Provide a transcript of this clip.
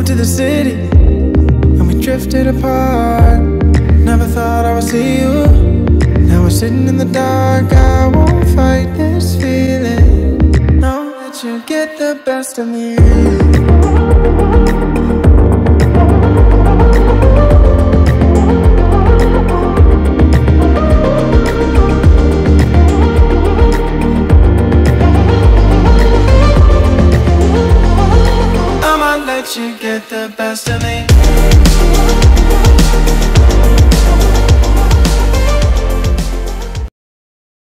to the city, and we drifted apart. Never thought I would see you. Now we're sitting in the dark. I won't fight this feeling. No, let you get the best of me. I'ma let you get the best of me.